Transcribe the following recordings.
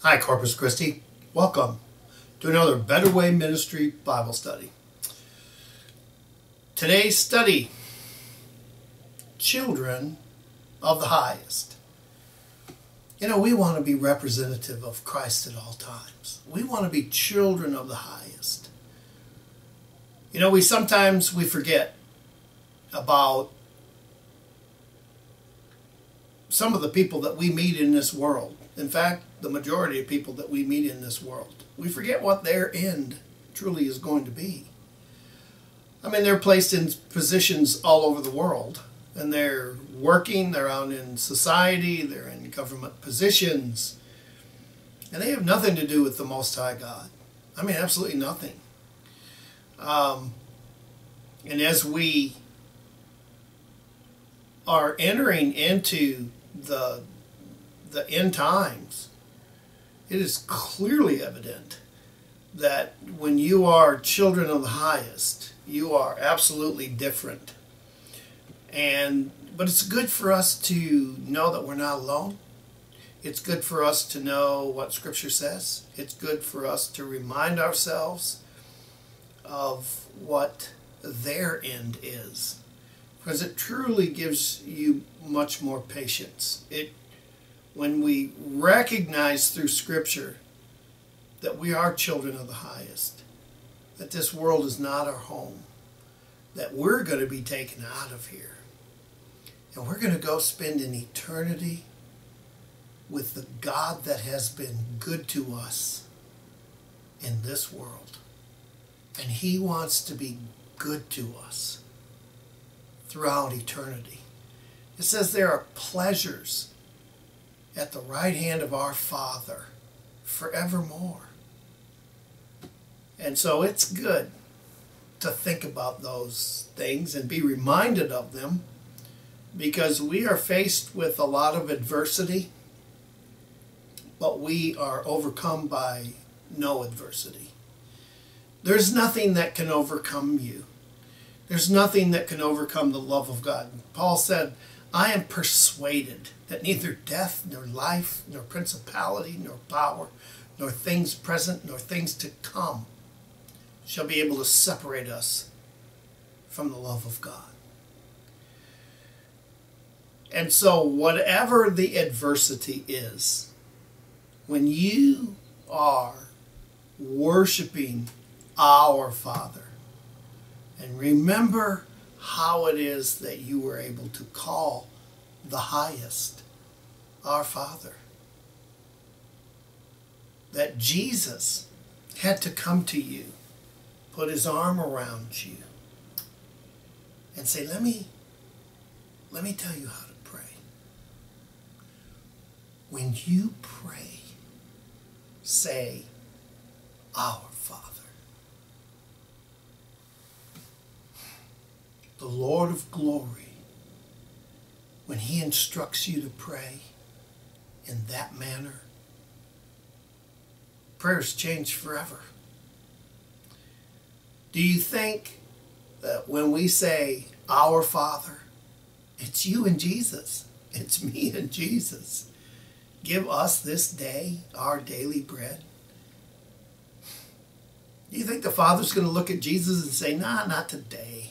Hi, Corpus Christi. Welcome to another Better Way Ministry Bible study. Today's study, Children of the Highest. You know, we want to be representative of Christ at all times. We want to be children of the highest. You know, sometimes we forget about some of the people that we meet in this world. In fact, the majority of people that we meet in this world. We forget what their end truly is going to be. I mean, they're placed in positions all over the world, and they're working, they're out in society, they're in government positions, and they have nothing to do with the Most High God. I mean, absolutely nothing. And as we are entering into the end times, it is clearly evident that when you are children of the highest, you are absolutely different. But it's good for us to know that we're not alone. It's good for us to know what Scripture says. It's good for us to remind ourselves of what their end is, because it truly gives you much more patience. When we recognize through Scripture that we are children of the highest, that this world is not our home, that we're going to be taken out of here, and we're going to go spend an eternity with the God that has been good to us in this world. And He wants to be good to us throughout eternity. It says there are pleasures at the right hand of our Father forevermore. And so it's good to think about those things and be reminded of them, because we are faced with a lot of adversity, but we are overcome by no adversity. There's nothing that can overcome you. There's nothing that can overcome the love of God. Paul said, I am persuaded that neither death, nor life, nor principality, nor power, nor things present, nor things to come shall be able to separate us from the love of God. And so whatever the adversity is, when you are worshiping our Father, and remember how it is that you were able to call the highest our Father, that Jesus had to come to you, put His arm around you, and say, let me tell you how to pray. When you pray, say, Our Father. The Lord of glory, when He instructs you to pray in that manner, prayers change forever. Do you think that when we say, Our Father, it's you and Jesus? It's me and Jesus. Give us this day our daily bread. Do you think the Father's going to look at Jesus and say, nah, not today?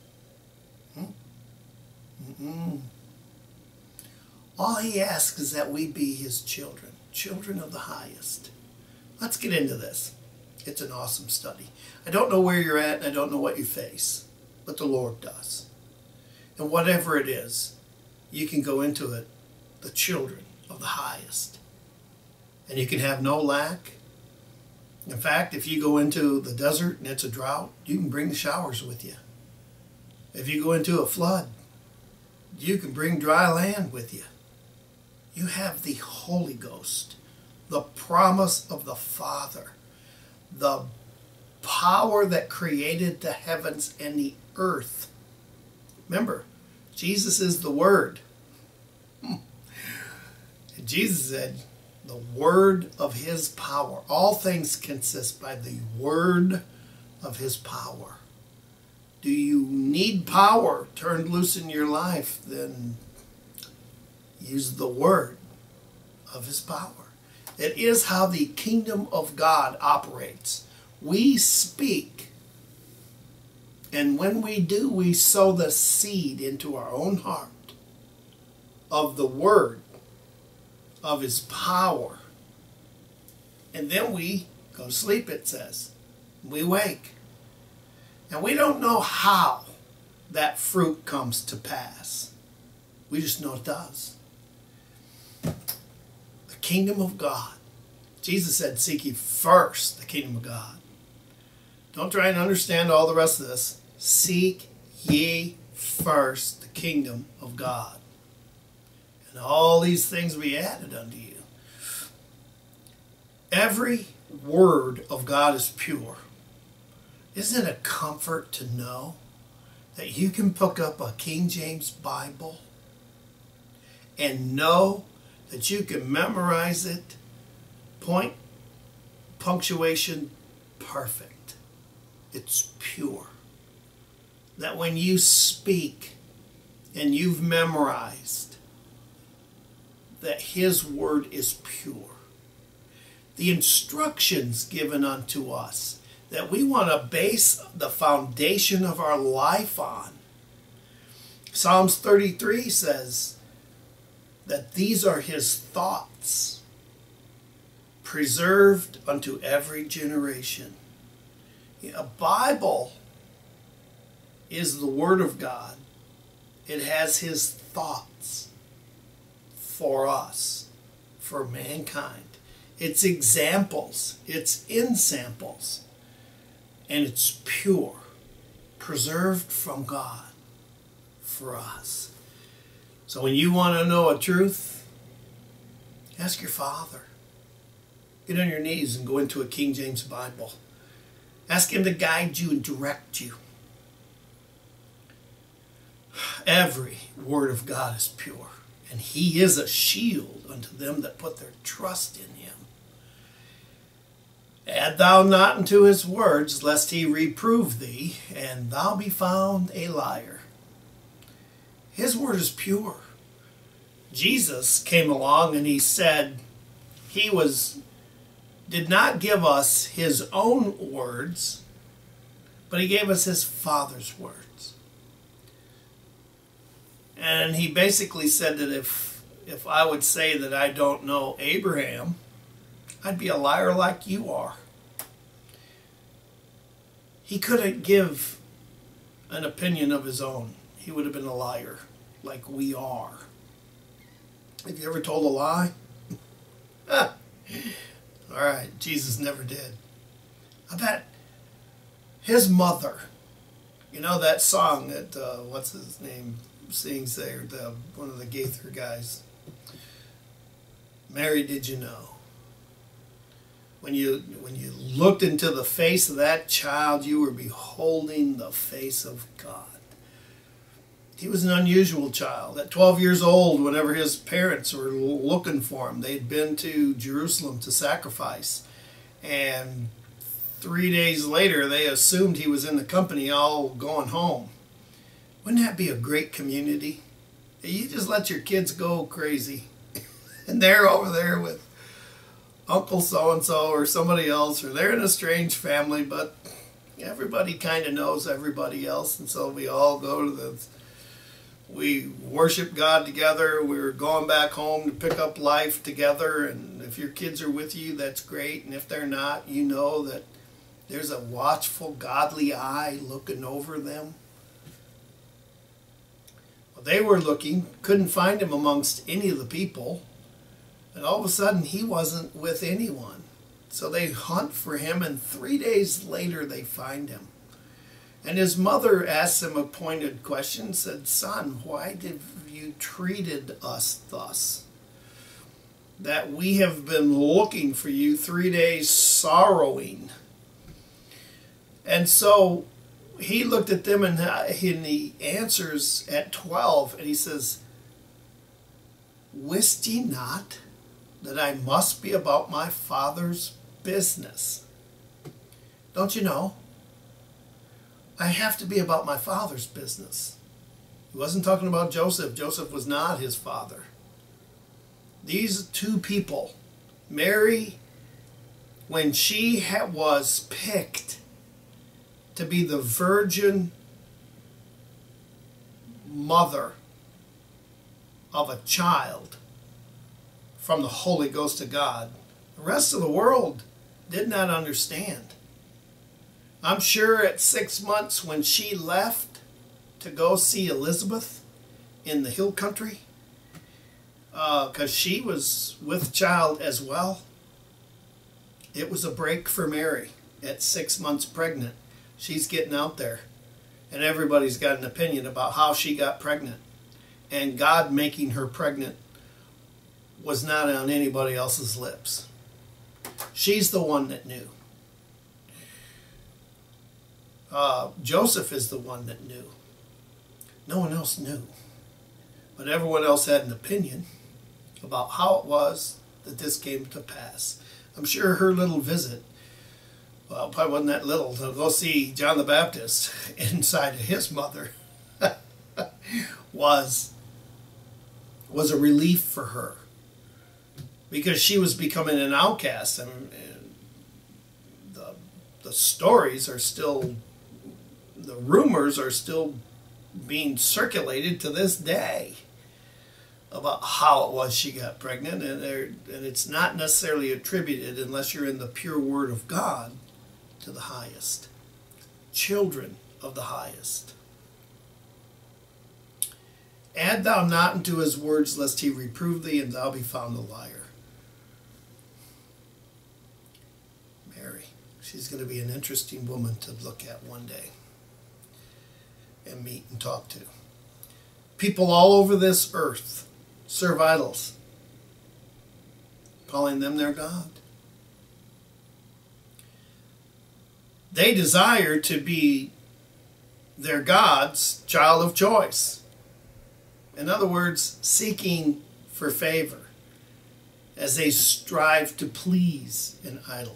All He asks is that we be His children, children of the highest. Let's get into this. It's an awesome study. I don't know where you're at, and I don't know what you face, but the Lord does. And whatever it is, you can go into it, the children of the highest. And you can have no lack. In fact, if you go into the desert and it's a drought, you can bring the showers with you. If you go into a flood, you can bring dry land with you. You have the Holy Ghost, the promise of the Father, the power that created the heavens and the earth. Remember, Jesus is the Word. Jesus said, the word of His power. All things consist by the word of His power. Do you need power turned loose in your life? Then use the word of His power. It is how the kingdom of God operates. We speak, and when we do, we sow the seed into our own heart of the word, of his power. And then we go to sleep, it says. We wake. And we don't know how that fruit comes to pass. We just know it does. The kingdom of God. Jesus said, seek ye first the kingdom of God. Don't try and understand all the rest of this. Seek ye first the kingdom of God. And all these things will be added unto you. Every word of God is pure. Isn't it a comfort to know that you can pick up a King James Bible and know that you can memorize it, point, punctuation, perfect. It's pure. That when you speak and you've memorized, that his word is pure. The instructions given unto us that we want to base the foundation of our life on. Psalms 33 says that these are his thoughts, preserved unto every generation. A Bible is the Word of God. It has his thoughts for us, for mankind. It's examples, it's in samples, and it's pure, preserved from God for us. So when you want to know a truth, ask your Father. Get on your knees and go into a King James Bible. Ask him to guide you and direct you. Every word of God is pure, and he is a shield unto them that put their trust in him. Add thou not unto his words, lest he reprove thee, and thou be found a liar. His word is pure. Jesus came along and he said he did not give us his own words, but he gave us his Father's words. And he basically said that if I would say that I don't know Abraham, I'd be a liar like you are. He couldn't give an opinion of his own. He would have been a liar like we are. Have you ever told a lie? All right, Jesus never did. I bet his mother, you know that song that, what's his name, sings there, one of the Gaither guys, Mary, did you know? When you looked into the face of that child, you were beholding the face of God. He was an unusual child. At 12 years old, whenever his parents were looking for him, they'd been to Jerusalem to sacrifice. And 3 days later, they assumed he was in the company all going home. Wouldn't that be a great community? You just let your kids go crazy. And they're over there with Uncle so-and-so or somebody else, or they're in a strange family, but everybody kind of knows everybody else, and so we all go to we worship God together. We're going back home to pick up life together, and if your kids are with you, that's great, and if they're not, you know that there's a watchful, godly eye looking over them. Well, they were looking, couldn't find him amongst any of the people. And all of a sudden, he wasn't with anyone. So they hunt for him, and 3 days later, they find him. And his mother asks him a pointed question, said, "Son, why did you treated us thus? That we have been looking for you 3 days, sorrowing." And so he looked at them, and he answers at 12, and he says, "Wist ye not that I must be about my Father's business?" Don't you know? I have to be about my Father's business. He wasn't talking about Joseph. Joseph was not his father. These two people Mary, when she was picked to be the virgin mother of a child from the Holy Ghost of God, the rest of the world did not understand. I'm sure at 6 months when she left to go see Elizabeth in the hill country, because she was with child as well, it was a break for Mary at 6 months pregnant. She's getting out there, and everybody's got an opinion about how she got pregnant. And God making her pregnant was not on anybody else's lips. She's the one that knew. Joseph is the one that knew. No one else knew. But everyone else had an opinion about how it was that this came to pass. I'm sure her little visit, well, probably wasn't that little, to go see John the Baptist inside of his mother was a relief for her, because she was becoming an outcast. And the stories are still, the rumors are still being circulated to this day about how it was she got pregnant, and it's not necessarily attributed, unless you're in the pure Word of God, to the highest. Children of the highest. Add thou not unto his words, lest he reprove thee, and thou be found a liar. Mary, she's going to be an interesting woman to look at one day and meet and talk to. People all over this earth serve idols, calling them their God. They desire to be their God's child of choice. In other words, seeking for favor as they strive to please an idol.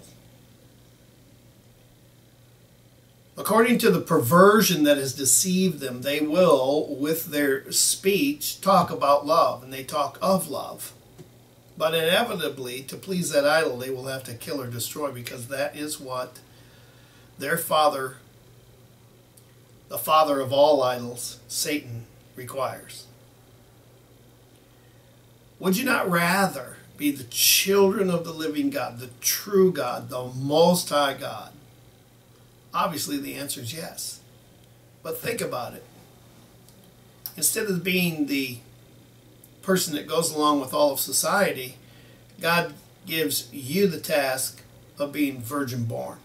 According to the perversion that has deceived them, they will, with their speech, talk about love, and they talk of love. But inevitably, to please that idol, they will have to kill or destroy, because that is what their father, the father of all idols, Satan, requires. Would you not rather be the children of the living God, the true God, the Most High God? Obviously, the answer is yes. But think about it. Instead of being the person that goes along with all of society, God gives you the task of being virgin born,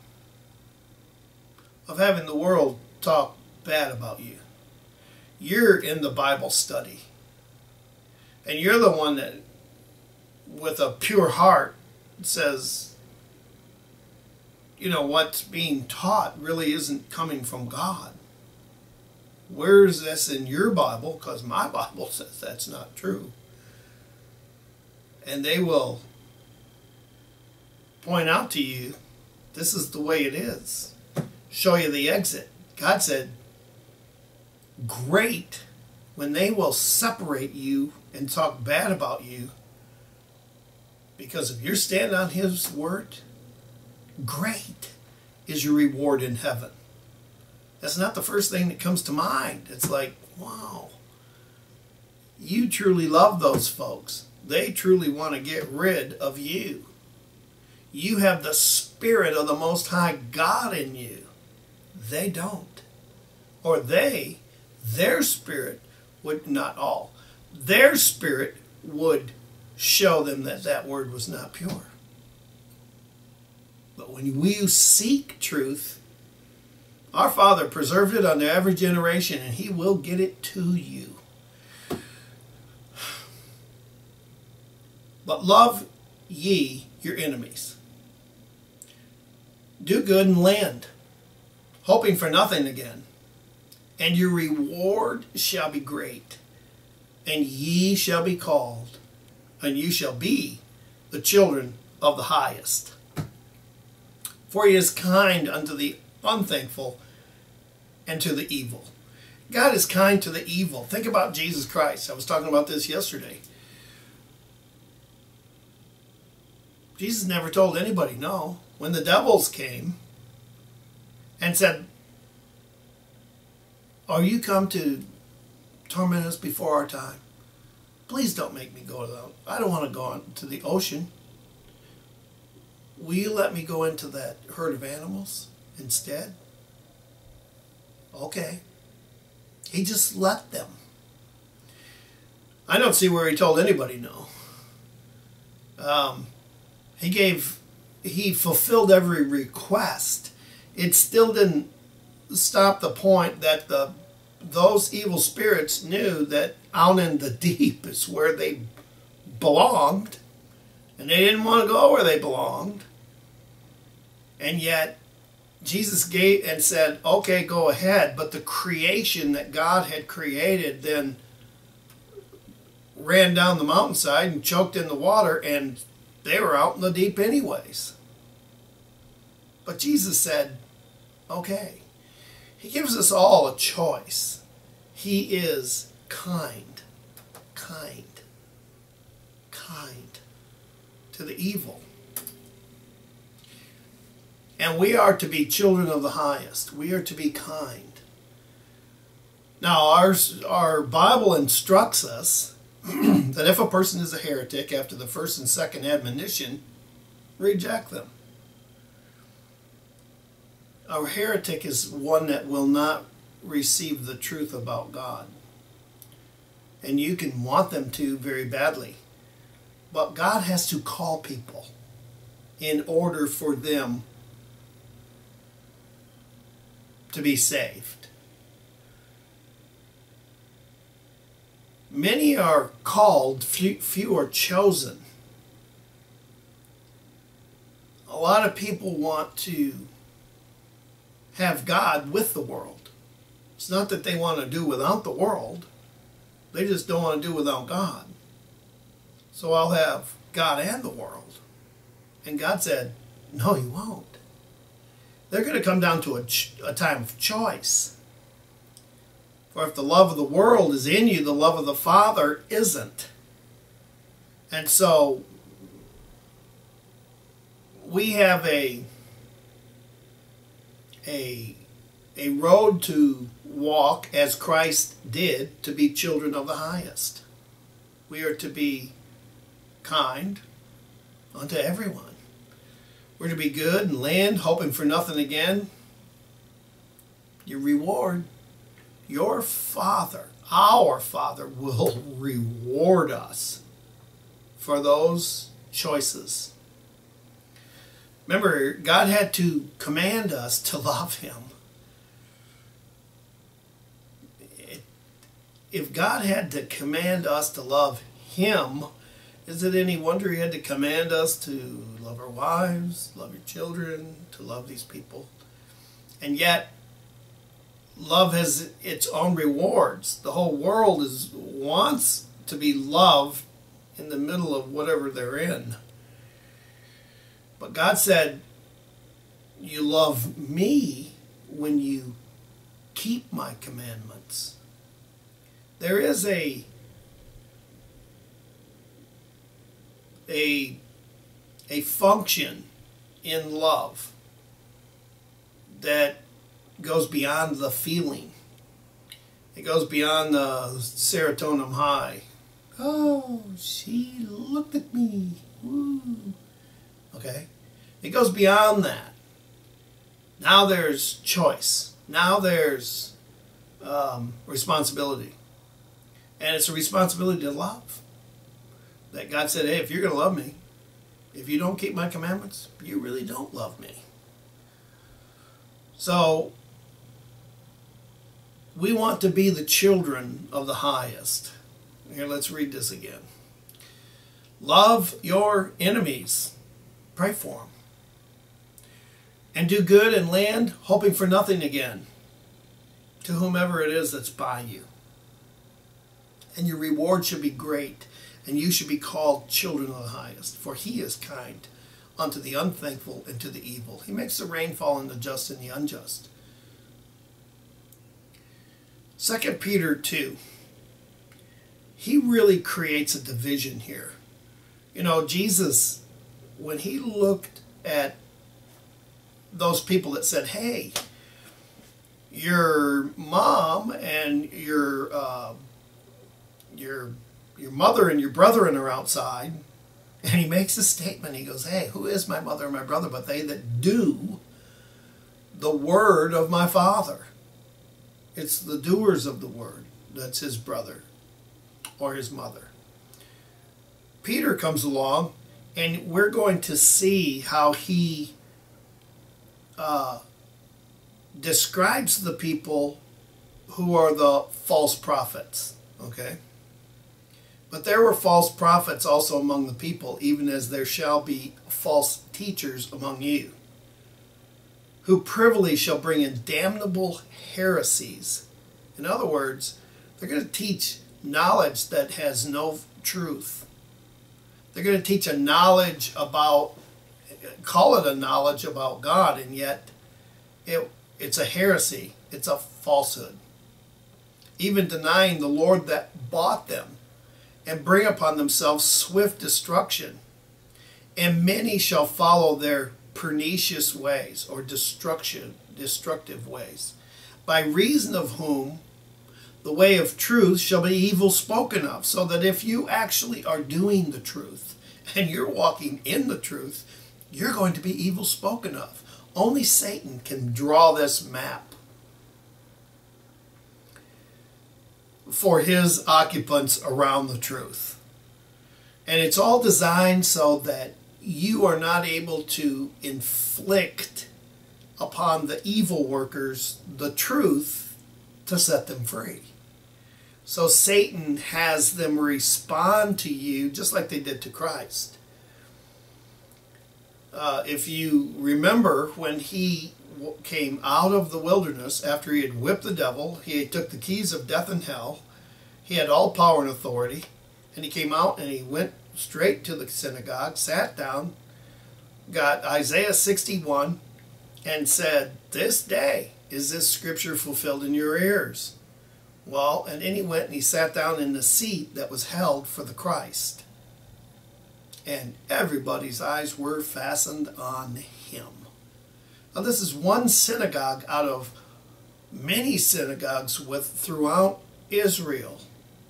of having the world talk bad about you. You're in the Bible study, and you're the one that, with a pure heart, says, you know, what's being taught really isn't coming from God. Where is this in your Bible? Because my Bible says that's not true. And they will point out to you, this is the way it is. Show you the exit. God said, great when they will separate you and talk bad about you, because if you're standing on His word, great is your reward in heaven. That's not the first thing that comes to mind. It's like, wow, you truly love those folks. They truly want to get rid of you. You have the Spirit of the Most High God in you. They don't. Or their spirit would, not all, their spirit would show them that that word was not pure. But when we seek truth, our Father preserved it unto every generation, and He will get it to you. But love ye your enemies. Do good and lend, hoping for nothing again. And your reward shall be great, and ye shall be called, and you shall be the children of the highest. For He is kind unto the unthankful and to the evil. God is kind to the evil. Think about Jesus Christ. I was talking about this yesterday. Jesus never told anybody no. When the devils came and said, "Are you come to torment us before our time? Please don't make me go to I don't want to go into the ocean. Will you let me go into that herd of animals instead?" Okay. He just let them. I don't see where he told anybody no. He fulfilled every request. It still didn't stop the point that those evil spirits knew that out in the deep is where they belonged, and they didn't want to go where they belonged. And yet Jesus gave and said, okay, go ahead. But the creation that God had created then ran down the mountainside and choked in the water, and they were out in the deep anyways. But Jesus said, okay. He gives us all a choice. He is kind, kind, kind to the evil. And we are to be children of the highest. We are to be kind. Now, our Bible instructs us that if a person is a heretic after the first and second admonition, reject them. A heretic is one that will not receive the truth about God. And you can want them to very badly. But God has to call people in order for them to be saved. Many are called, few are chosen. A lot of people want to have God with the world. It's not that they want to do without the world. They just don't want to do without God. So I'll have God and the world. And God said, no, you won't. They're going to come down to a time of choice. For if the love of the world is in you, the love of the Father isn't. And so we have a road to walk as Christ did to be children of the highest. We are to be kind unto everyone. We're to be good and lend, hoping for nothing again. Your reward, your Father, our Father, will reward us for those choices. Remember, God had to command us to love Him. If God had to command us to love Him, is it any wonder He had to command us to love our wives, love your children, to love these people? And yet, love has its own rewards. The whole world wants to be loved in the middle of whatever they're in. But God said, you love me when you keep my commandments. There is a function in love that goes beyond the feeling. It goes beyond the serotonin high. Oh, she looked at me. Woo. Okay? It goes beyond that. Now there's choice. Now there's responsibility. And it's a responsibility to love. That God said, hey, if you're going to love me, if you don't keep my commandments, you really don't love me. So, we want to be the children of the highest. Here, let's read this again. Love your enemies. Pray for them. And do good and lend, hoping for nothing again, to whomever it is that's by you. And your reward should be great, and you should be called children of the highest. For He is kind unto the unthankful and to the evil. He makes the rain fall on the just and the unjust. 2 Peter 2. He really creates a division here. You know, Jesus when he looked at those people that said, hey, your mom and your mother and your brethren are outside, and he makes a statement. He goes, hey, who is my mother and my brother but they that do the word of my Father? It's the doers of the word that's his brother or his mother. Peter comes along, and we're going to see how he describes the people who are the false prophets, okay? But there were false prophets also among the people, even as there shall be false teachers among you, who privily shall bring in damnable heresies. In other words, they're going to teach knowledge that has no truth. They're going to teach a knowledge about, call it a knowledge about God, and yet it's a heresy. It's a falsehood. Even denying the Lord that bought them, and bring upon themselves swift destruction. And many shall follow their pernicious ways, or destructive ways, by reason of whom the way of truth shall be evil spoken of. So that if you actually are doing the truth, and you're walking in the truth, you're going to be evil spoken of. Only Satan can draw this map for his occupants around the truth. And it's all designed so that you are not able to inflict upon the evil workers the truth to set them free. So Satan has them respond to you just like they did to Christ. If you remember, when he came out of the wilderness after he had whipped the devil, he took the keys of death and hell, he had all power and authority, and he came out and he went straight to the synagogue, sat down, got Isaiah 61, and said, this day is this scripture fulfilled in your ears. Well, and then he went and he sat down in the seat that was held for the Christ. And everybody's eyes were fastened on him. Now, this is one synagogue out of many synagogues throughout Israel.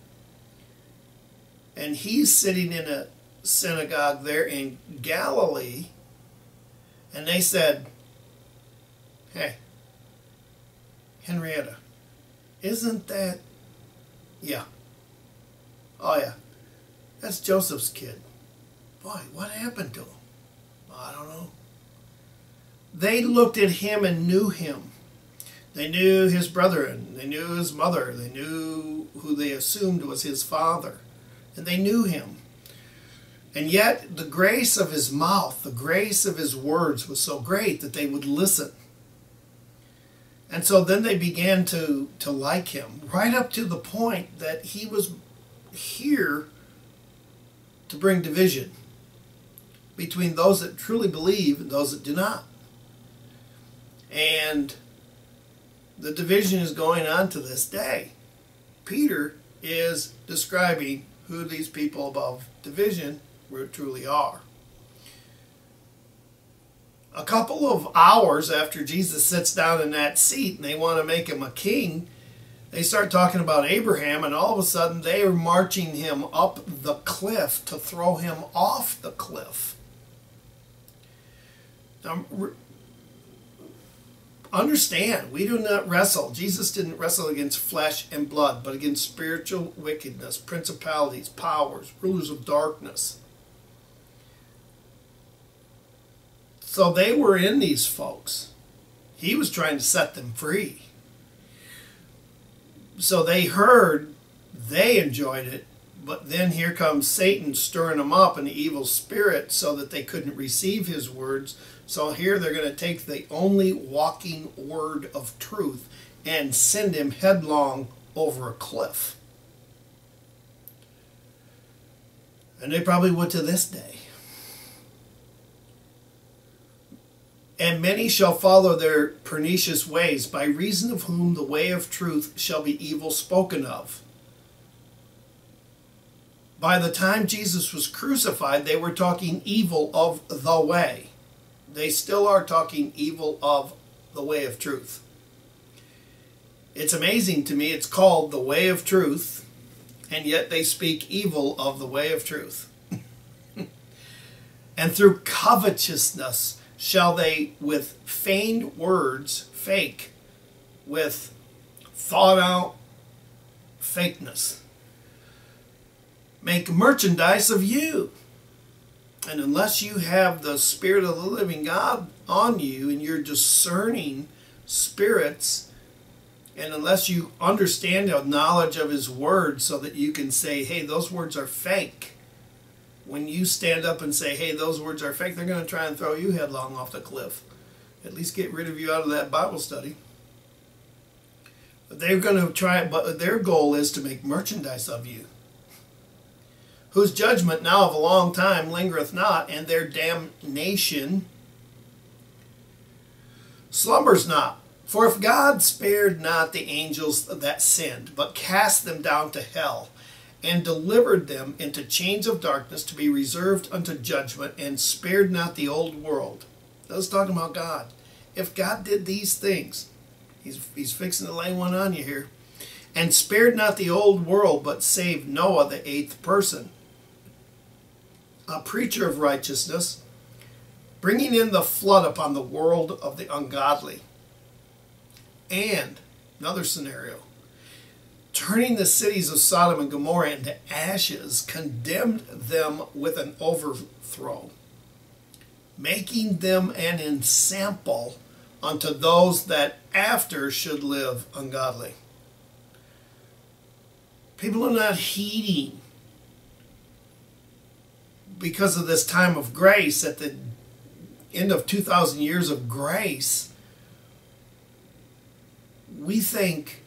And he's sitting in a synagogue there in Galilee. And they said, hey, Henrietta, isn't that... Yeah. Oh, yeah. That's Joseph's kid. Boy, what happened to him? I don't know. They looked at him and knew him. They knew his brethren. They knew his mother. They knew who they assumed was his father. And they knew him. And yet the grace of his mouth, the grace of his words was so great that they would listen. And so then they began to like him, right up to the point that he was here to bring division between those that truly believe and those that do not. And the division is going on to this day. Peter is describing who these people above division truly are. A couple of hours after Jesus sits down in that seat and they want to make him a king, they start talking about Abraham, and all of a sudden they are marching him up the cliff to throw him off the cliff. Now, understand, we do not wrestle. Jesus didn't wrestle against flesh and blood, but against spiritual wickedness, principalities, powers, rulers of darkness. So they were in these folks. He was trying to set them free. So they heard, they enjoyed it, but then here comes Satan stirring them up in the evil spirit so that they couldn't receive his words. So here they're going to take the only walking word of truth and send him headlong over a cliff. And they probably would to this day. And many shall follow their pernicious ways, by reason of whom the way of truth shall be evil spoken of. By the time Jesus was crucified, they were talking evil of the way. They still are talking evil of the way of truth. It's amazing to me, it's called the way of truth, and yet they speak evil of the way of truth. And through covetousness shall they with feigned words, fake, with thought out fakeness, make merchandise of you. And unless you have the Spirit of the living God on you and you're discerning spirits, and unless you understand the knowledge of His Word so that you can say, hey, those words are fake. When you stand up and say, hey, those words are fake, they're going to try and throw you headlong off the cliff. At least get rid of you out of that Bible study. They're going to try, but their goal is to make merchandise of you. Whose judgment now of a long time lingereth not, and their damnation slumbers not. For if God spared not the angels that sinned, but cast them down to hell, and delivered them into chains of darkness to be reserved unto judgment, and spared not the old world. That's talking about God. If God did these things, he's fixing to lay one on you here, and spared not the old world, but saved Noah, the eighth person, a preacher of righteousness, bringing in the flood upon the world of the ungodly. And another scenario, turning the cities of Sodom and Gomorrah into ashes, condemned them with an overthrow, making them an ensample unto those that after should live ungodly. People are not heeding, because of this time of grace, at the end of 2,000 years of grace, we think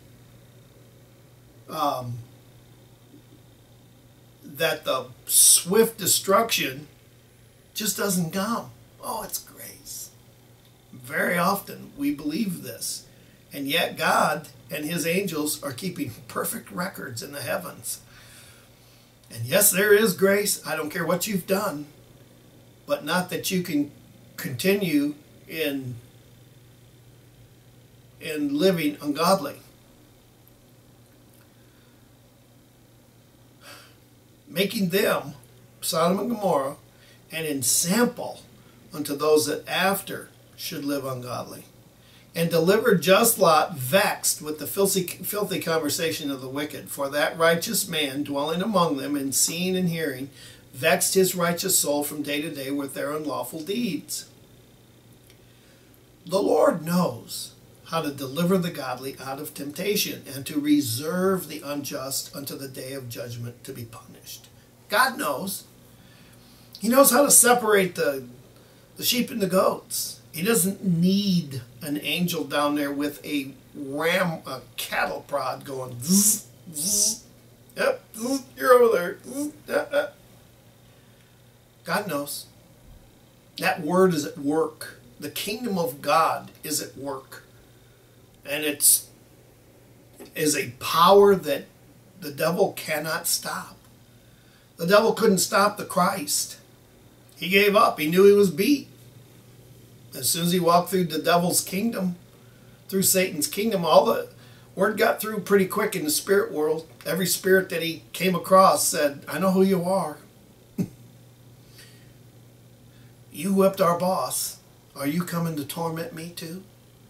that the swift destruction just doesn't come. Oh, it's grace. Very often we believe this, and yet God and His angels are keeping perfect records in the heavens. And yes, there is grace. I don't care what you've done, but not that you can continue in living ungodly. Making them, Sodom and Gomorrah, an ensample unto those that after should live ungodly. And delivered just Lot, vexed with the filthy conversation of the wicked. For that righteous man dwelling among them, and seeing and hearing, vexed his righteous soul from day to day with their unlawful deeds. The Lord knows how to deliver the godly out of temptation, and to reserve the unjust unto the day of judgment to be punished. God knows. He knows how to separate the sheep and the goats. He doesn't need an angel down there with a cattle prod going zzz, zzz, yep, zzz, you're over there. Zzz, God knows. That word is at work. The kingdom of God is at work. And it is a power that the devil cannot stop. The devil couldn't stop the Christ. He gave up. He knew he was beat. As soon as he walked through the devil's kingdom, through Satan's kingdom, all the word got through pretty quick in the spirit world. Every spirit that he came across said, I know who you are. You whipped our boss. Are you coming to torment me too?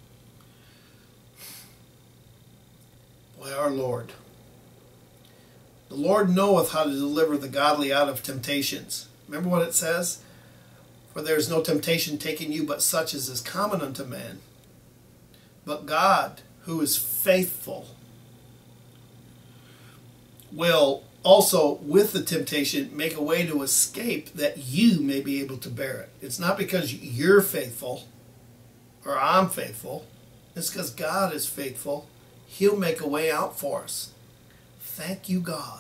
Boy, our Lord. The Lord knoweth how to deliver the godly out of temptations. Remember what it says? For there is no temptation taken you but such as is common unto man. But God, who is faithful, will also with the temptation make a way to escape, that you may be able to bear it. It's not because you're faithful or I'm faithful. It's because God is faithful. He'll make a way out for us. Thank you, God.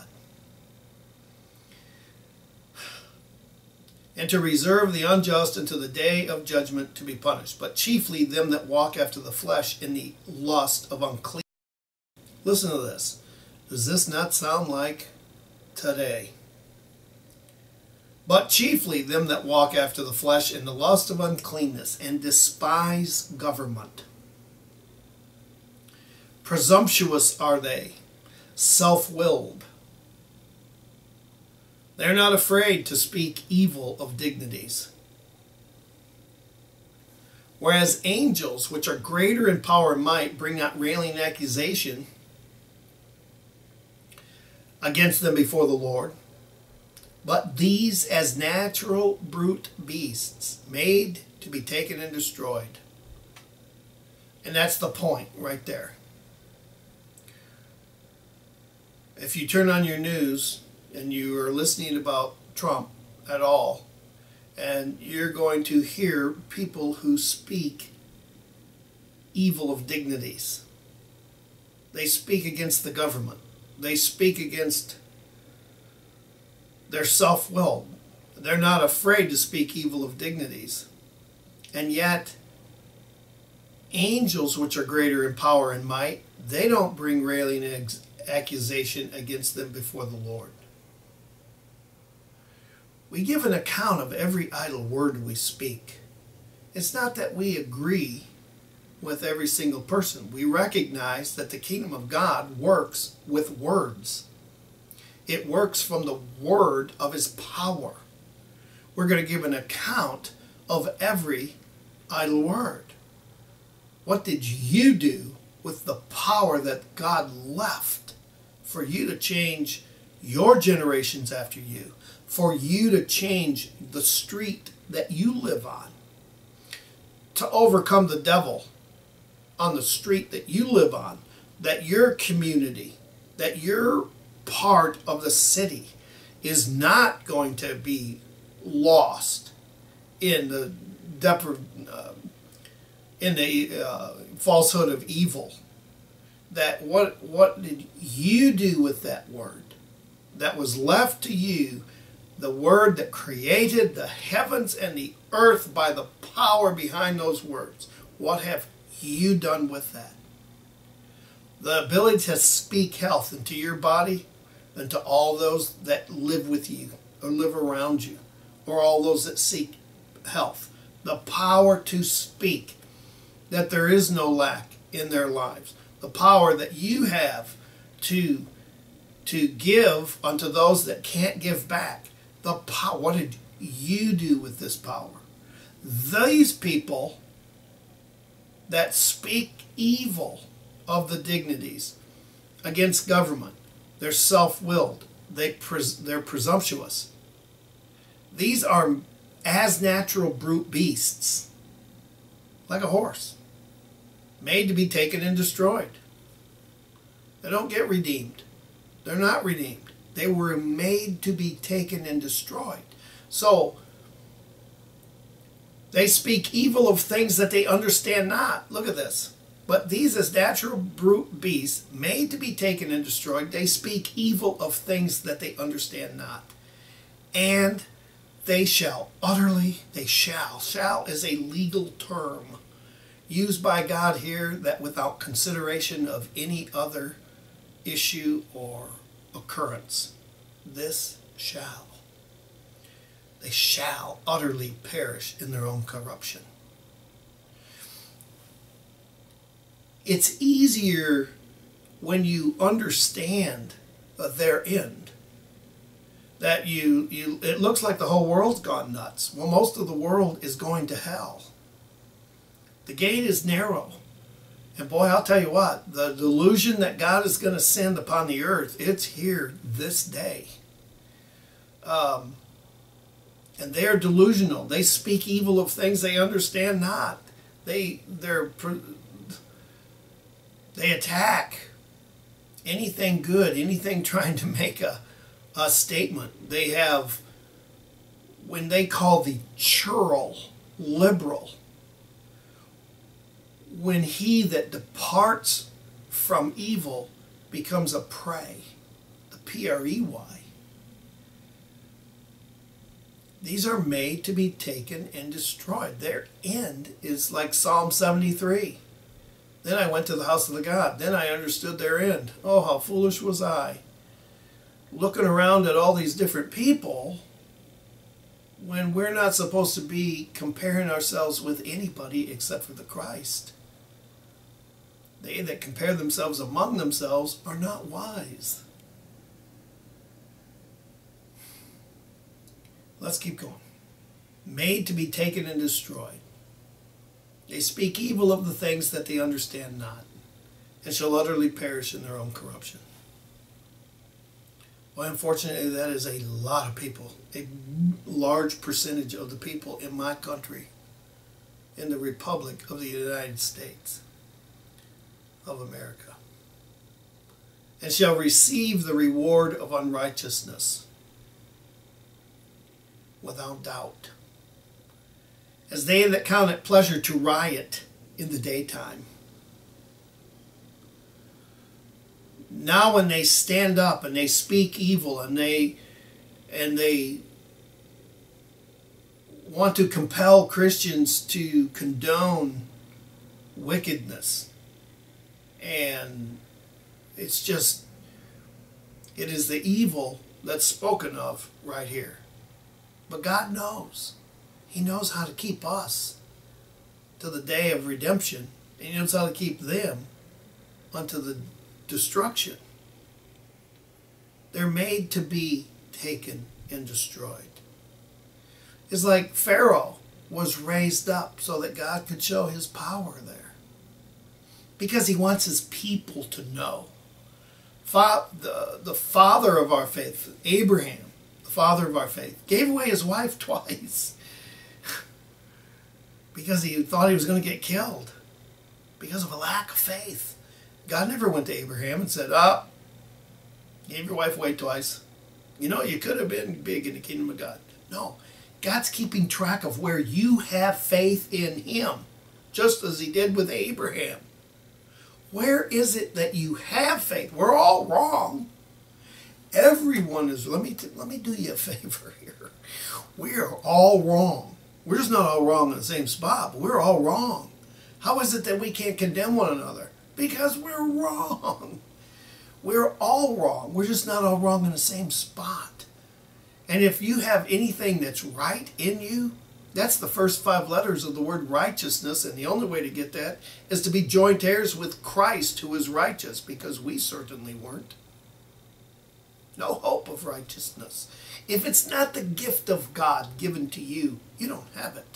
And to reserve the unjust unto the day of judgment to be punished, but chiefly them that walk after the flesh in the lust of unclean. Listen to this. Does this not sound like today? but chiefly them that walk after the flesh in the lust of uncleanness, and despise government. Presumptuous are they, self-willed. They're not afraid to speak evil of dignities. Whereas angels, which are greater in power and might, bring not railing accusation against them before the Lord. But these as natural brute beasts, made to be taken and destroyed. And that's the point right there. If you turn on your news and you are listening about Trump at all, and you're going to hear people who speak evil of dignities. They speak against the government. They speak against their self-will. They're not afraid to speak evil of dignities. And yet, angels, which are greater in power and might, they don't bring railing accusation against them before the Lord. We give an account of every idle word we speak. It's not that we agree with every single person. We recognize that the kingdom of God works with words. It works from the word of his power. We're going to give an account of every idle word. What did you do with the power that God left for you to change your generations after you? For you to change the street that you live on, to overcome the devil on the street that you live on, that your community, that your part of the city is not going to be lost in the falsehood of evil. That what did you do with that word that was left to you? The word that created the heavens and the earth by the power behind those words. What have you done with that? The ability to speak health into your body and to all those that live with you or live around you, or all those that seek health. The power to speak that there is no lack in their lives. The power that you have to give unto those that can't give back. The power. What did you do with this power? These people that speak evil of the dignities against government, they're self-willed, they're presumptuous. These are as natural brute beasts, like a horse, made to be taken and destroyed. They don't get redeemed. They're not redeemed. They were made to be taken and destroyed. So, they speak evil of things that they understand not. Look at this. But these as natural brute beasts, made to be taken and destroyed, they speak evil of things that they understand not. And they shall utterly, shall is a legal term used by God here that without consideration of any other issue or occurrence. This shall. They shall utterly perish in their own corruption. It's easier when you understand their end. That it looks like the whole world's gone nuts. Well, most of the world is going to hell. The gate is narrow. And boy, I'll tell you what, the delusion that God is going to send upon the earth, it's here this day. And they're delusional. They speak evil of things they understand not. They attack anything good, anything trying to make a statement. They have, when they call the churl liberal, when he that departs from evil becomes a prey, the P-R-E-Y. These are made to be taken and destroyed. Their end is like Psalm 73. Then I went to the house of the God. Then I understood their end. Oh, how foolish was I. Looking around at all these different people when we're not supposed to be comparing ourselves with anybody except for the Christ. They that compare themselves among themselves are not wise. Let's keep going. Made to be taken and destroyed. They speak evil of the things that they understand not, and shall utterly perish in their own corruption. Well, unfortunately, that is a lot of people, a large percentage of the people in my country, in the Republic of the United States of America, and shall receive the reward of unrighteousness without doubt, as they that count it pleasure to riot in the daytime. Now when they stand up and they speak evil and they want to compel Christians to condone wickedness, and it's just, it is the evil that's spoken of right here. But God knows. He knows how to keep us to the day of redemption, and He knows how to keep them unto the destruction. They're made to be taken and destroyed. It's like Pharaoh was raised up so that God could show His power there, because He wants His people to know. The father of our faith, Abraham, the father of our faith, gave away his wife twice because he thought he was going to get killed because of a lack of faith. God never went to Abraham and said, gave your wife away twice. You know, you could have been big in the kingdom of God. No, God's keeping track of where you have faith in Him, just as He did with Abraham. Where is it that you have faith? We're all wrong. Everyone is, let me do you a favor here. We are all wrong. We're just not all wrong in the same spot, but we're all wrong. How is it that we can't condemn one another? Because we're wrong. We're all wrong. We're just not all wrong in the same spot. And if you have anything that's right in you, that's the first 5 letters of the word righteousness, and the only way to get that is to be joint heirs with Christ, who is righteous, because we certainly weren't. No hope of righteousness. If it's not the gift of God given to you, you don't have it.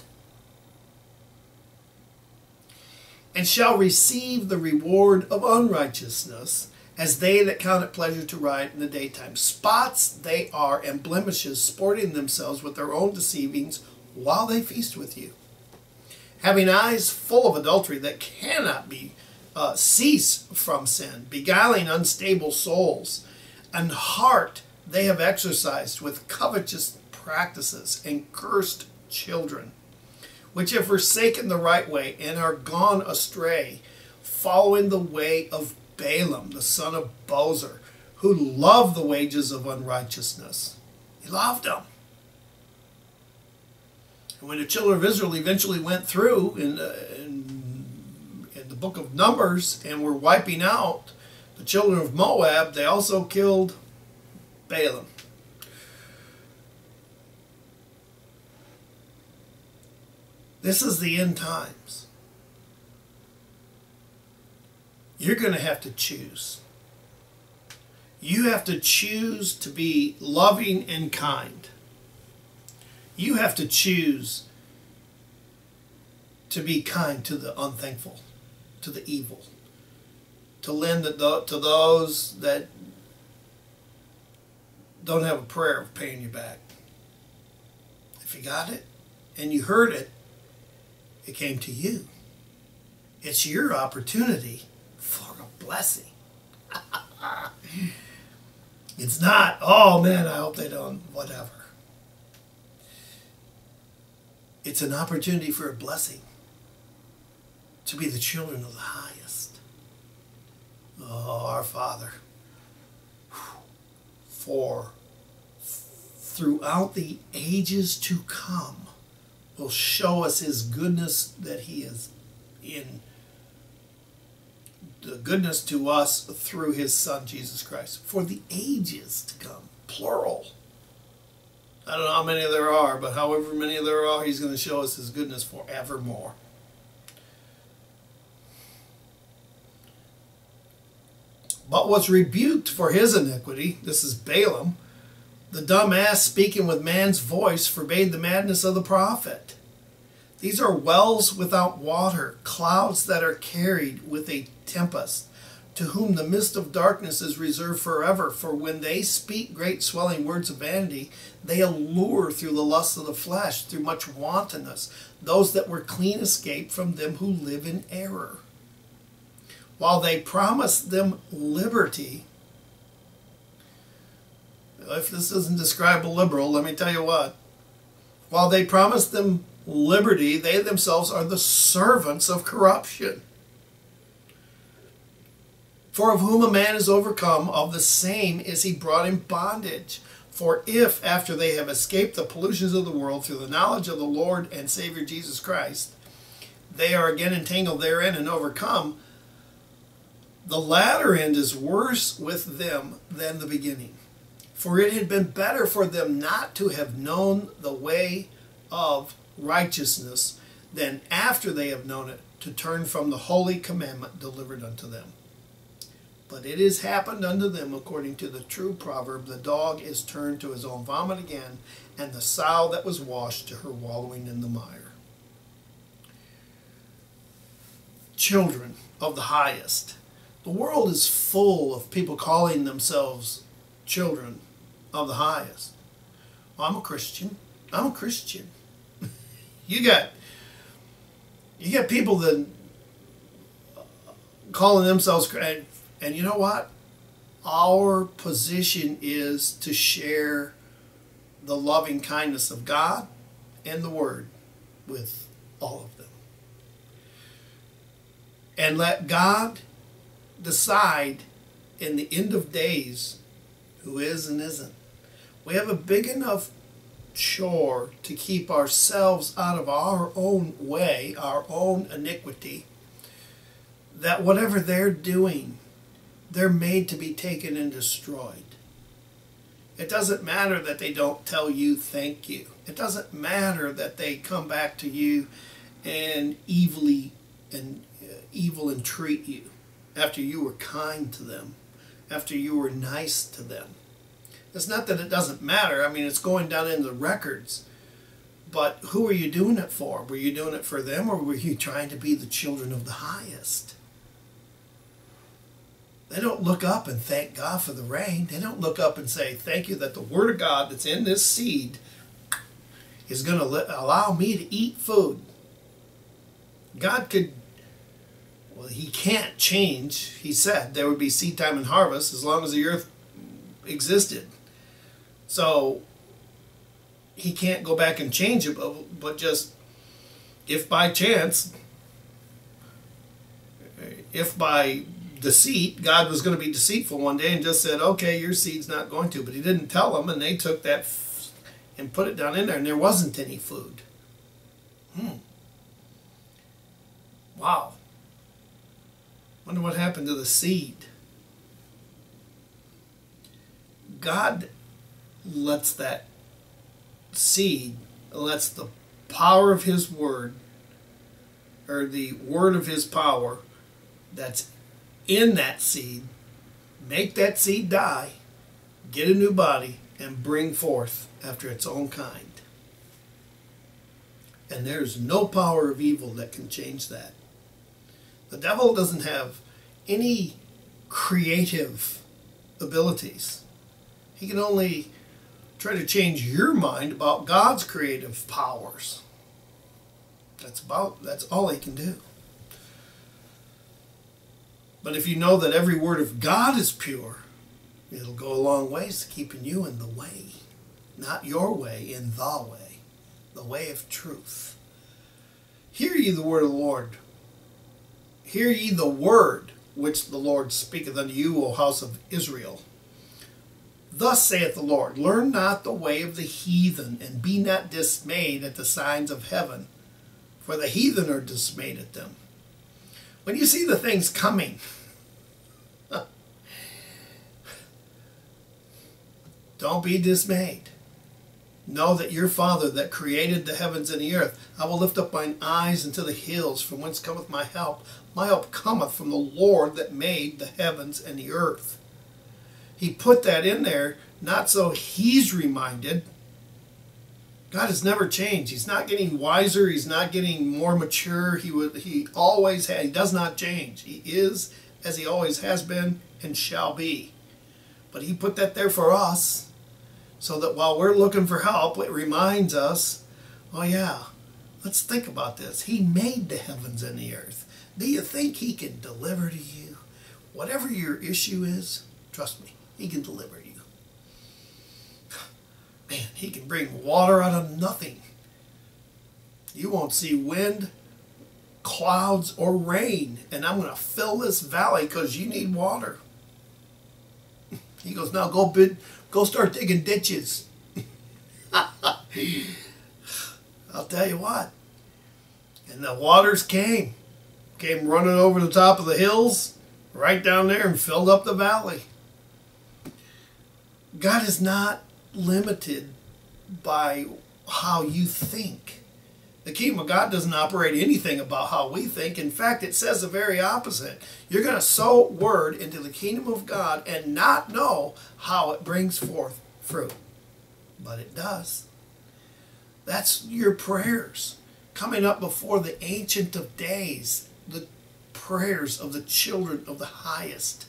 And shall receive the reward of unrighteousness, as they that count it pleasure to riot in the daytime. Spots they are, and blemishes, sporting themselves with their own deceivings, while they feast with you, having eyes full of adultery that cannot be cease from sin, beguiling unstable souls, and heart they have exercised with covetous practices, and cursed children, which have forsaken the right way and are gone astray, following the way of Balaam, the son of Bozer, who loved the wages of unrighteousness. He loved them. And when the children of Israel eventually went through in the book of Numbers and were wiping out the children of Moab, they also killed Balaam. This is the end times. You're going to have to choose. You have to choose to be loving and kind. You have to choose to be kind to the unthankful, to the evil, to lend to those that don't have a prayer of paying you back. If you got it and you heard it, it came to you. It's your opportunity for a blessing. It's not, oh man, I hope they don't, whatever. It's an opportunity for a blessing, to be the children of the highest. Oh, our Father, for throughout the ages to come will show us His goodness, that He is in the goodness to us through His Son, Jesus Christ, for the ages to come, plural. I don't know how many there are, but however many there are, he's going to show us his goodness forevermore. But was rebuked for his iniquity, this is Balaam, the dumb ass speaking with man's voice forbade the madness of the prophet. These are wells without water, clouds that are carried with a tempest, to whom the mist of darkness is reserved forever. For when they speak great swelling words of vanity, they allure through the lust of the flesh, through much wantonness, those that were clean escape from them who live in error. While they promise them liberty, if this doesn't describe a liberal, let me tell you what. While they promise them liberty, they themselves are the servants of corruption. For of whom a man is overcome, of the same is he brought in bondage. For if, after they have escaped the pollutions of the world through the knowledge of the Lord and Savior Jesus Christ, they are again entangled therein and overcome, the latter end is worse with them than the beginning. For it had been better for them not to have known the way of righteousness than after they have known it to turn from the holy commandment delivered unto them. But it has happened unto them according to the true proverb, the dog is turned to his own vomit again, and the sow that was washed to her wallowing in the mire. Children of the highest. The world is full of people calling themselves children of the highest. Well, I'm a Christian. I'm a Christian. You got people that calling themselves, and you know what? Our position is to share the loving kindness of God and the Word with all of them. And let God decide in the end of days who is and isn't. We have a big enough chore to keep ourselves out of our own way, our own iniquity, that whatever they're doing, they're made to be taken and destroyed. It doesn't matter that they don't tell you thank you. It doesn't matter that they come back to you and evil and treat you after you were kind to them, after you were nice to them. It's not that it doesn't matter. I mean, it's going down in the records. But who are you doing it for? Were you doing it for them, or were you trying to be the children of the highest? They don't look up and thank God for the rain. They don't look up and say, thank you that the Word of God that's in this seed is going to allow me to eat food. God could, well, He can't change. He said there would be seed time and harvest as long as the earth existed. So He can't go back and change it, but just if by chance, if by deceit, God was going to be deceitful one day and just said, okay, your seed's not going to. But He didn't tell them, and they took that and put it down in there, and there wasn't any food. Wow. Wonder what happened to the seed. God lets that seed, lets the power of His Word, or the word of His power that's in that seed, make that seed die, get a new body, and bring forth after its own kind. And there's no power of evil that can change that. The devil doesn't have any creative abilities. He can only try to change your mind about God's creative powers. That's all he can do. But if you know that every word of God is pure, it'll go a long ways to keeping you in the way. Not your way, in the way of truth. Hear ye the word of the Lord. Hear ye the word which the Lord speaketh unto you, O house of Israel. Thus saith the Lord, learn not the way of the heathen, and be not dismayed at the signs of heaven, for the heathen are dismayed at them. When you see the things coming, don't be dismayed. Know that your Father that created the heavens and the earth. I will lift up mine eyes unto the hills, from whence cometh my help. My help cometh from the Lord that made the heavens and the earth. He put that in there, not so he's reminded. God has never changed. He's not getting wiser. He's not getting more mature. He always has. He does not change. He is as he always has been and shall be. But he put that there for us, so that while we're looking for help, it reminds us, oh yeah, let's think about this. He made the heavens and the earth. Do you think he can deliver to you? Whatever your issue is, trust me, he can deliver you. Man, he can bring water out of nothing. You won't see wind, clouds, or rain, and I'm going to fill this valley because you need water. He goes, now go start digging ditches. I'll tell you what. And the waters came running over the top of the hills, right down there, and filled up the valley. God is not limited by how you think. The kingdom of God doesn't operate anything about how we think. In fact, it says the very opposite. You're going to sow word into the kingdom of God and not know how it brings forth fruit. But it does. That's your prayers coming up before the Ancient of Days, the prayers of the children of the highest.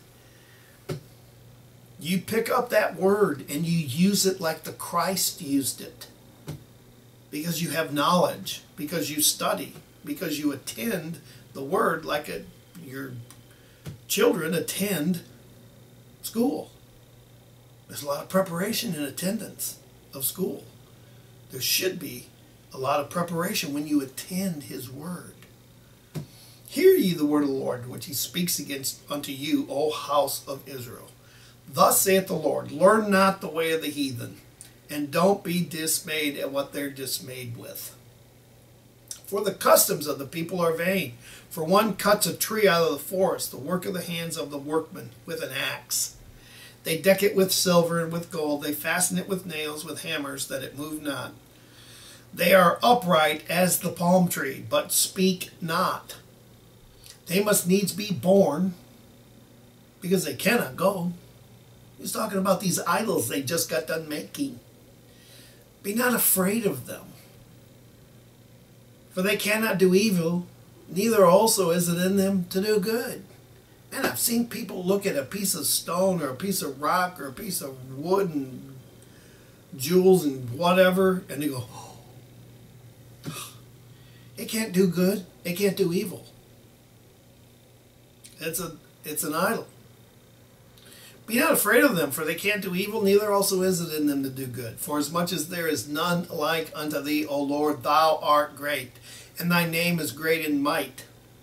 You pick up that word and you use it like the Christ used it. Because you have knowledge, because you study, because you attend the word like your children attend school. There's a lot of preparation in attendance of school. There should be a lot of preparation when you attend his word. Hear ye the word of the Lord, which he speaks against unto you, O house of Israel. Thus saith the Lord, learn not the way of the heathen, and don't be dismayed at what they're dismayed with. For the customs of the people are vain. For one cuts a tree out of the forest, the work of the hands of the workman, with an axe. They deck it with silver and with gold. They fasten it with nails, with hammers, that it move not. They are upright as the palm tree, but speak not. They must needs be born, because they cannot go. He's talking about these idols they just got done making. Be not afraid of them. For they cannot do evil, neither also is it in them to do good. And I've seen people look at a piece of stone or a piece of rock or a piece of wood and jewels and whatever, and they go, oh, it can't do good, it can't do evil. It's an idol. Be not afraid of them, for they can't do evil, neither also is it in them to do good. For as much as there is none like unto thee, O Lord, thou art great, and thy name is great in might.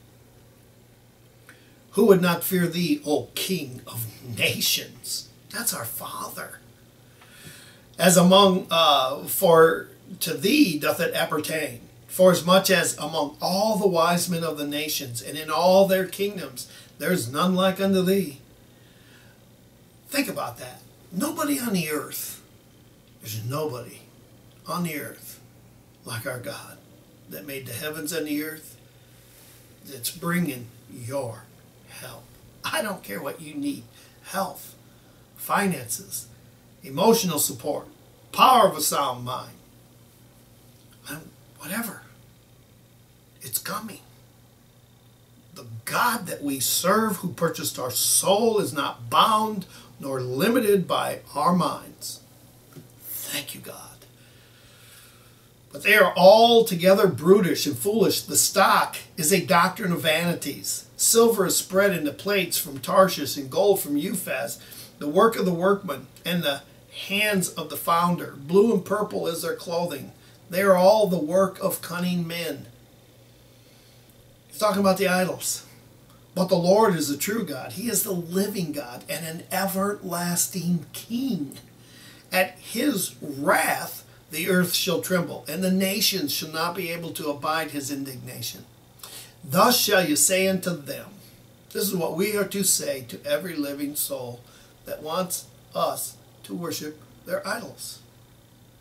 Who would not fear thee, O King of nations? That's our Father. As among, for to thee doth it appertain. For as much as among all the wise men of the nations, and in all their kingdoms, there is none like unto thee. Think about that. Nobody on the earth, there's nobody on the earth like our God that made the heavens and the earth, that's bringing your help. I don't care what you need. Health, finances, emotional support, power of a sound mind, whatever. It's coming. The God that we serve, who purchased our soul, is not bound nor limited by our minds. Thank you, God. But they are altogether brutish and foolish. The stock is a doctrine of vanities. Silver is spread into plates from Tarshish, and gold from Uphaz, the work of the workman and the hands of the founder. Blue and purple is their clothing. They are all the work of cunning men. He's talking about the idols. But the Lord is the true God. He is the living God and an everlasting King. At his wrath the earth shall tremble, and the nations shall not be able to abide his indignation. Thus shall you say unto them, this is what we are to say to every living soul that wants us to worship their idols.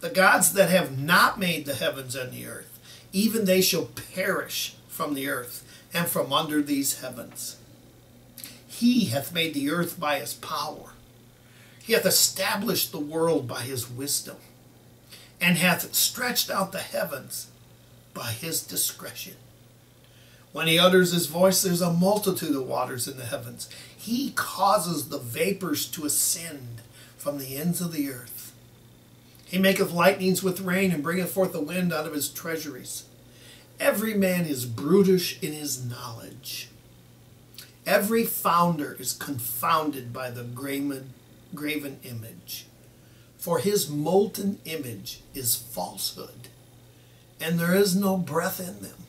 The gods that have not made the heavens and the earth, even they shall perish from the earth and from under these heavens. He hath made the earth by his power. He hath established the world by his wisdom, and hath stretched out the heavens by his discretion. When he utters his voice, there's a multitude of waters in the heavens. He causes the vapors to ascend from the ends of the earth. He maketh lightnings with rain, and bringeth forth the wind out of his treasuries. Every man is brutish in his knowledge. Every founder is confounded by the graven image. For his molten image is falsehood, and there is no breath in them.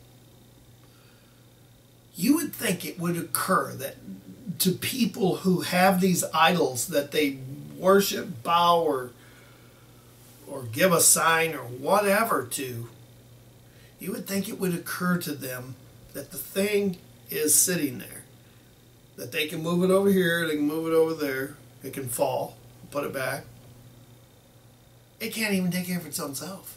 You would think it would occur that to people who have these idols that they worship, bow, or give a sign or whatever to, you would think it would occur to them that the thing is sitting there, that they can move it over here, they can move it over there, it can fall, put it back. It can't even take care of its own self.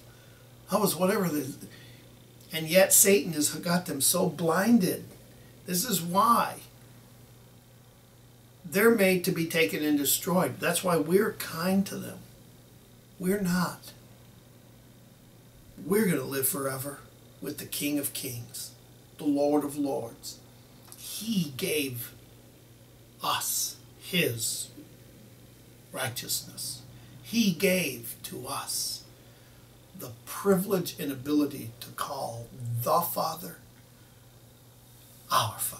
And yet Satan has got them so blinded. This is why they're made to be taken and destroyed. That's why we're kind to them. We're not. We're going to live forever with the King of Kings, the Lord of Lords. He gave us his righteousness. He gave to us the privilege and ability to call the Father our Father.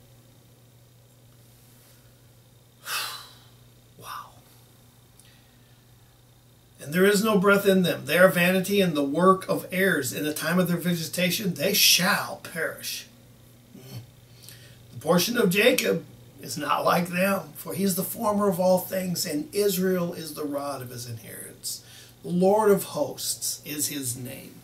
Wow. And there is no breath in them. They are vanity and the work of heirs. In the time of their visitation, they shall perish. The portion of Jacob is not like them, for he is the former of all things, and Israel is the rod of his inheritance. The Lord of hosts is his name.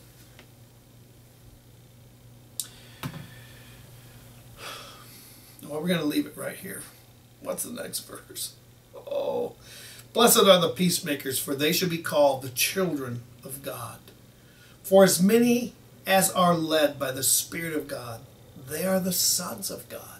Well, we're going to leave it right here. What's the next verse? Oh, blessed are the peacemakers, for they shall be called the children of God. For as many as are led by the Spirit of God, they are the sons of God.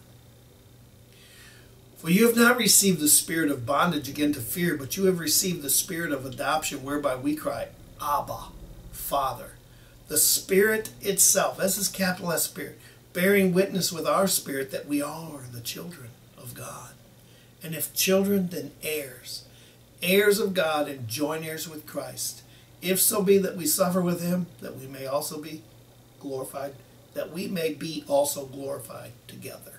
For you have not received the spirit of bondage again to fear, but you have received the spirit of adoption, whereby we cry, Abba, Father. The Spirit itself, this is capital S Spirit, bearing witness with our spirit that we are the children of God. And if children, then heirs, heirs of God and joint heirs with Christ. If so be that we suffer with him, that we may also be glorified, that we may be also glorified together.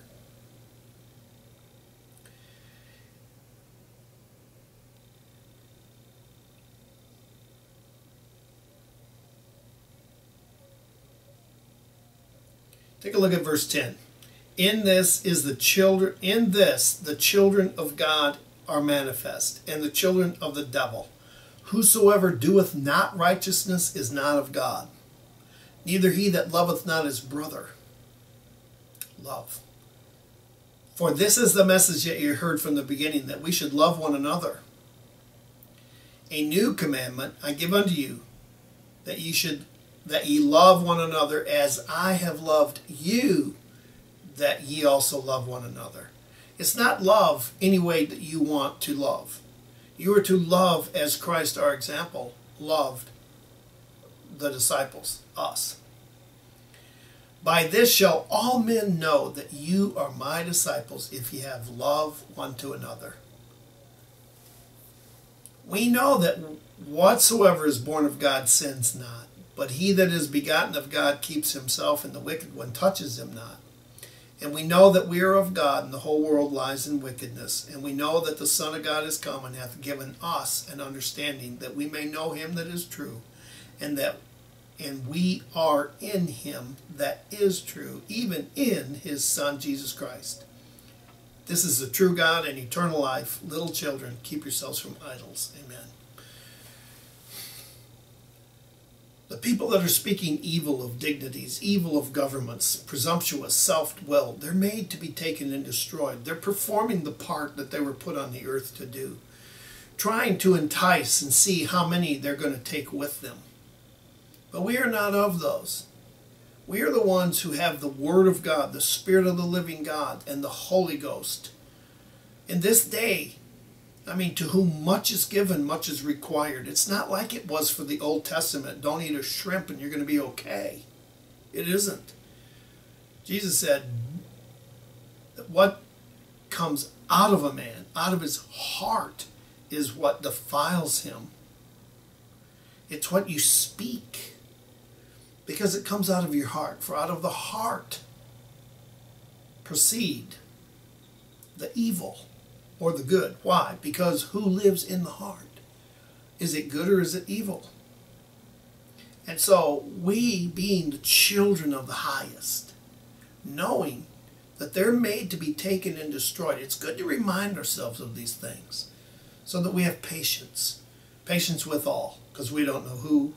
Take a look at verse 10. In this the children of God are manifest, and the children of the devil. Whosoever doeth not righteousness is not of God, neither he that loveth not his brother. Love. For this is the message that you heard from the beginning, that we should love one another. A new commandment I give unto you, that ye love one another, as I have loved you, that ye also love one another. It's not love any way that you want to love. You are to love as Christ, our example, loved the disciples, us. By this shall all men know that you are my disciples, if ye have love one to another. We know that whatsoever is born of God sins not. But he that is begotten of God keeps himself, and the wicked one touches him not. And we know that we are of God, and the whole world lies in wickedness. And we know that the Son of God is come, and hath given us an understanding, that we may know him that is true, and we are in him that is true, even in his Son Jesus Christ. This is the true God and eternal life. Little children, keep yourselves from idols. Amen. The people that are speaking evil of dignities, evil of governments, presumptuous, self-willed, they're made to be taken and destroyed. They're performing the part that they were put on the earth to do. trying to entice and see how many they're going to take with them. But we are not of those. We are the ones who have the Word of God, the Spirit of the living God, and the Holy Ghost. In this day, to whom much is given, much is required. It's not like it was for the Old Testament. Don't eat a shrimp and you're going to be okay. It isn't. Jesus said that what comes out of a man, out of his heart, is what defiles him. It's what you speak, because it comes out of your heart. For out of the heart proceed the evil or the good. Why? Because who lives in the heart? Is it good or is it evil? And so we, being the children of the highest, knowing that they're made to be taken and destroyed, it's good to remind ourselves of these things so that we have patience. Patience with all, because we don't know who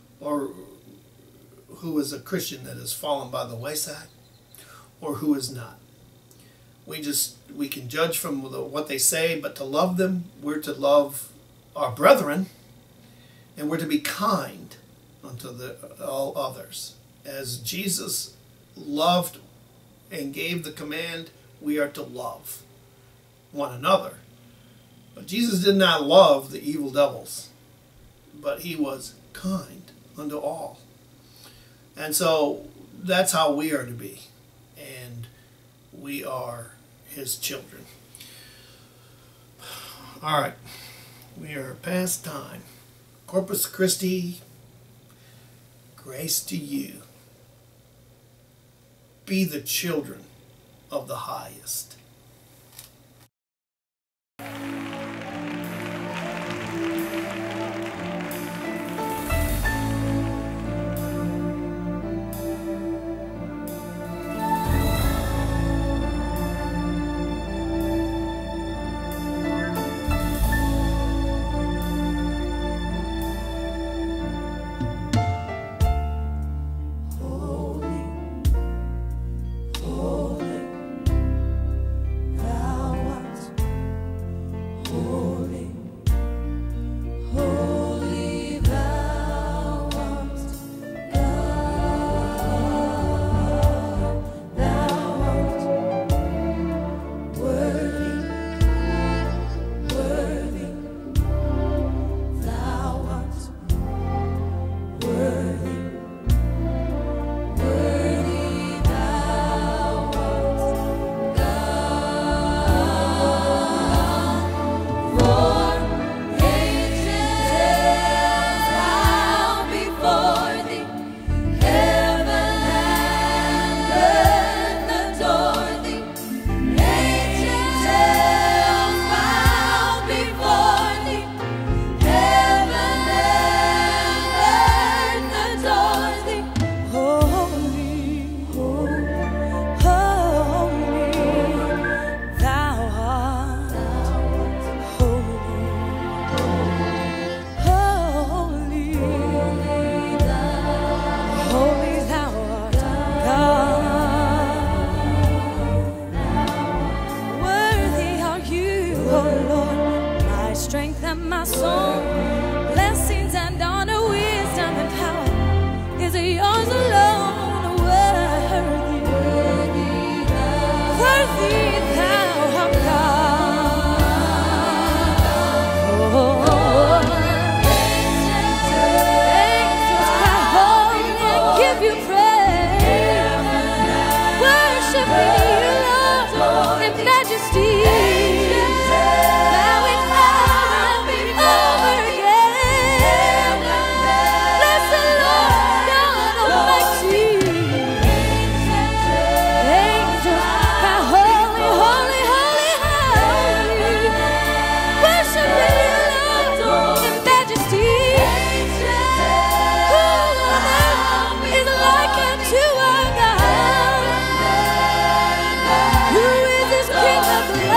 is a Christian that has fallen by the wayside or who is not. We can judge from what they say, but to love them, we're to love our brethren, and we're to be kind unto all others. As Jesus loved and gave the command, we are to love one another. But Jesus did not love the evil devils, but he was kind unto all. And so that's how we are to be. And we are his children. All right. We are past time. Corpus Christi, grace to you. Be the children of the highest. Strength and my soul, blessings and honor, wisdom and power is yours alone. Worthy thou art God. Angels cry holy and give you praise, worshiping you, Lord, in majesty. Who is this King of glory?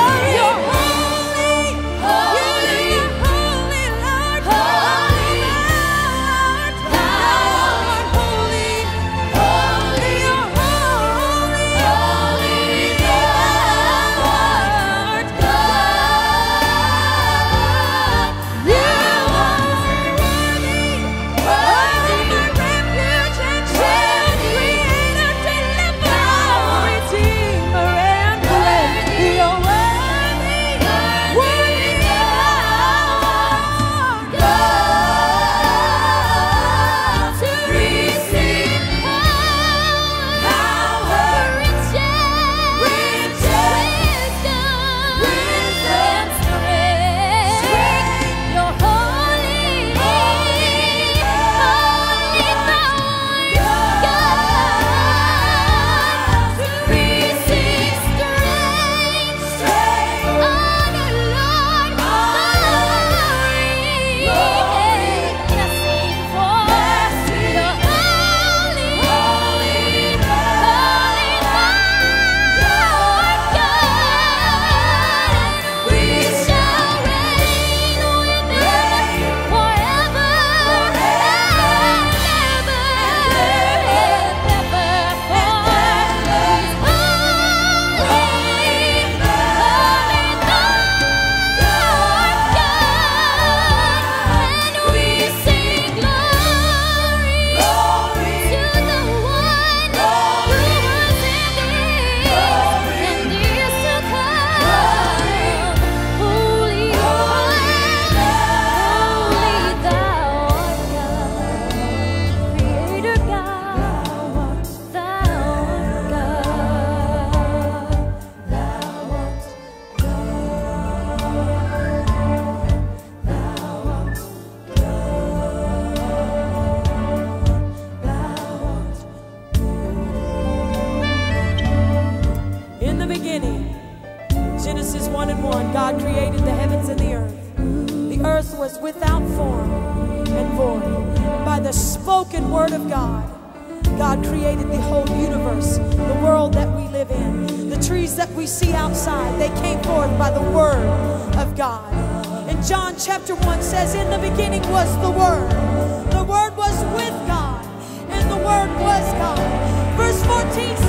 Genesis 1 and 1, God created the heavens and the earth. The earth was without form and void. By the spoken word of God, God created the whole universe, the world that we live in. The trees that we see outside, they came forth by the word of God. And John chapter 1 says, in the beginning was the Word. The Word was with God, and the Word was God. Verse 14